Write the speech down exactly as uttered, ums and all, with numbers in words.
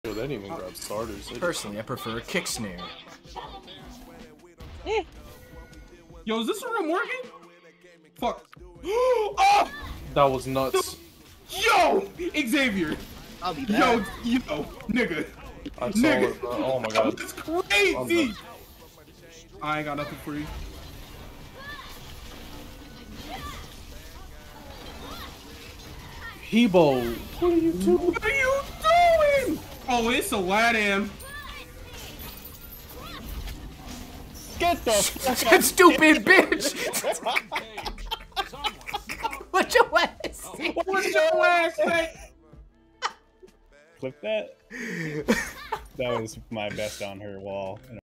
Yo, they didn't even grab starters. They Personally, I prefer a kick snare. Eh. Yo, is this room working? Fuck. Oh! That was nuts. Yo! Xavier! I'll be Yo, back. yo, nigga. I saw Nigga. it. Bro. Oh my god. That's crazy! I ain't got nothing for you. Hebo, what are you doing? What are you doing? Oh, it's Aladdin. Get the fuck That stupid bitch! What your ass? What was your ass say? Clip that. That was my best on her wall.